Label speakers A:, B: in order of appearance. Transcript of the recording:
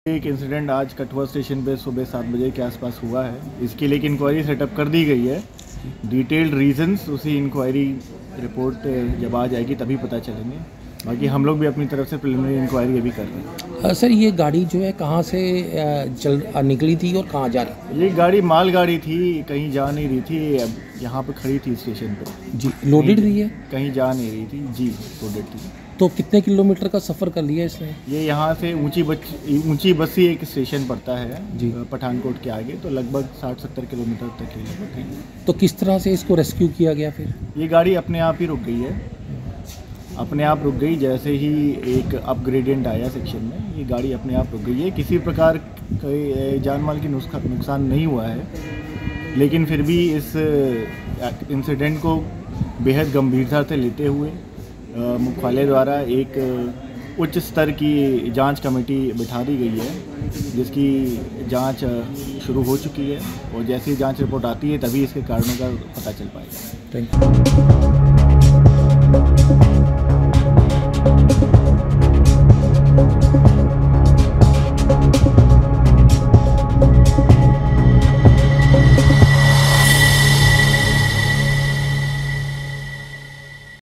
A: एक इंसिडेंट आज कठुआ स्टेशन पे सुबह 7 बजे के आसपास हुआ है। इसके लिए एक इंक्वायरी सेटअप कर दी गई है। डिटेल्ड रीजंस उसी इंक्वायरी रिपोर्ट जब आ जाएगी तभी पता चलेंगे। बाकी हम लोग भी अपनी तरफ से प्रिलिमिनरी इंक्वायरी अभी कर रहे हैं।
B: सर, ये गाड़ी जो है कहाँ से निकली थी और कहाँ जा रही थी?
A: ये गाड़ी माल गाड़ी थी, कहीं जा नहीं रही थी। अब यहाँ पे खड़ी थी स्टेशन पे।
B: जी, लोडेड रही है?
A: कहीं जा नहीं रही थी जी, लोडेड थी।
B: तो कितने किलोमीटर का सफ़र कर लिया इसने?
A: ये यहाँ से ऊंची बस्सी एक स्टेशन पड़ता है
B: जी,
A: पठानकोट के आगे, तो लगभग 60-70 किलोमीटर तक ही लगभग है।
B: तो किस तरह से इसको रेस्क्यू किया गया फिर?
A: ये गाड़ी अपने आप ही रुक गई है, अपने आप रुक गई। जैसे ही एक अपग्रेडियंट आया सेक्शन में, ये गाड़ी अपने आप रुक गई है। किसी प्रकार कोई जान माल की नुकसान नहीं हुआ है, लेकिन फिर भी इस इंसिडेंट को बेहद गंभीरता से लेते हुए मुख्यालय द्वारा एक उच्च स्तर की जांच कमेटी बिठा दी गई है, जिसकी जांच शुरू हो चुकी है। और जैसे ही जांच रिपोर्ट आती है तभी इसके कारणों का पता चल पाएगा।
B: Thank you.